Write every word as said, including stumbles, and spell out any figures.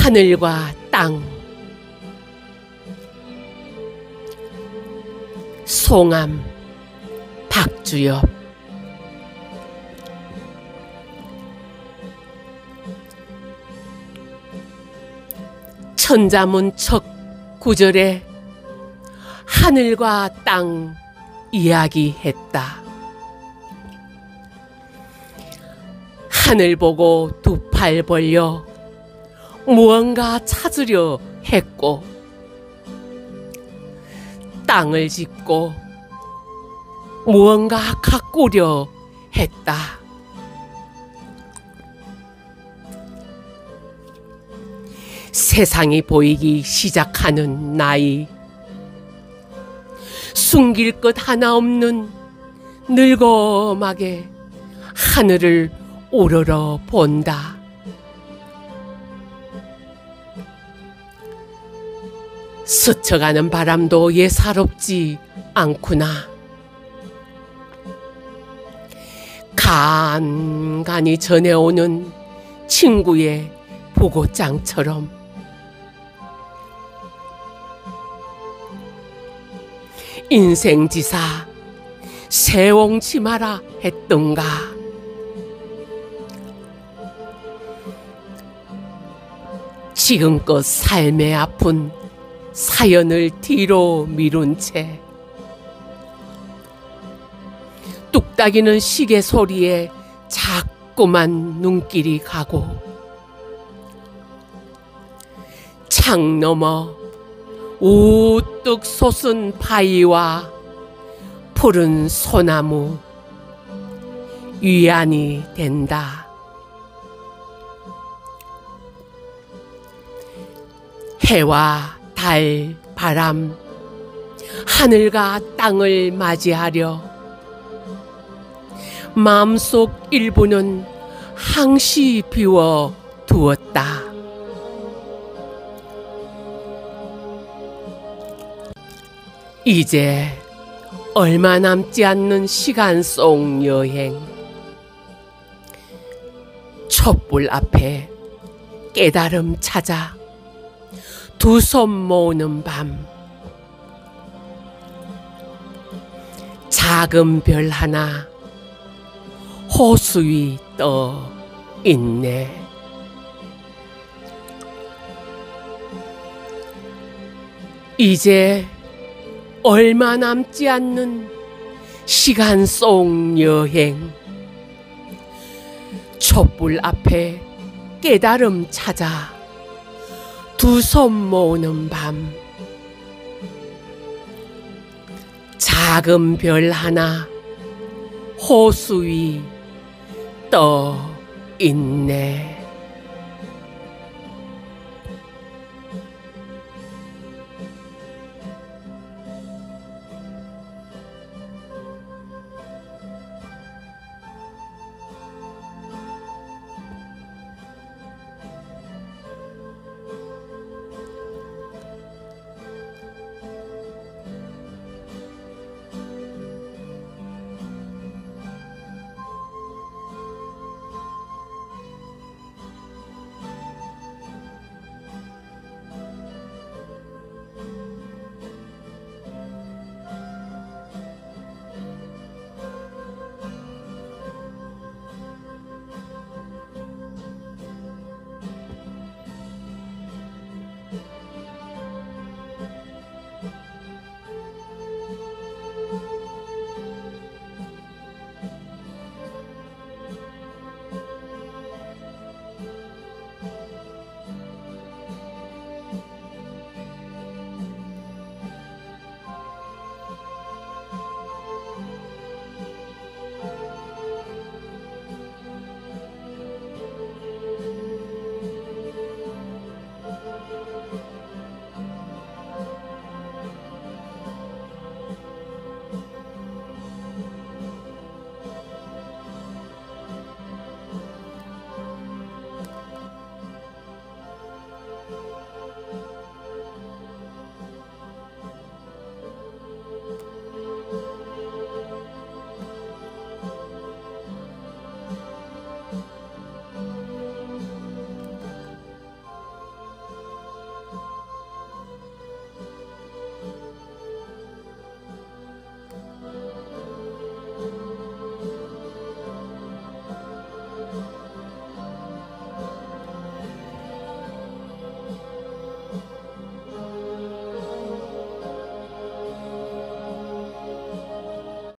하늘과 땅. 송암 박주엽. 천자문척 구절에 하늘과 땅 이야기했다. 하늘 보고 두 팔 벌려 무언가 찾으려 했고, 땅을 짚고 무언가 가꾸려 했다. 세상이 보이기 시작하는 나이, 숨길 것 하나 없는 늙어막에 하늘을 우러러 본다. 스쳐가는 바람도 예사롭지 않구나. 간간이 전해오는 친구의 보고장처럼 인생지사 세옹치 마라 했던가. 지금껏 삶의 아픈 사연을 뒤로 미룬 채 뚝딱이는 시계 소리에 자꾸만 눈길이 가고, 창 너머 우뚝 솟은 바위와 푸른 소나무 위안이 된다. 해와 달, 바람, 하늘과 땅을 맞이하려 마음속 일부는 항시 비워 두었다. 이제 얼마 남지 않는 시간 속 여행. 촛불 앞에 깨달음 찾아 두 손 모으는 밤. 작은 별 하나 호수 위 떠 있네. 이제 얼마 남지 않는 시간 속 여행. 촛불 앞에 깨달음 찾아 두 손 모으는 밤. 작은 별 하나 호수 위 떠 있네.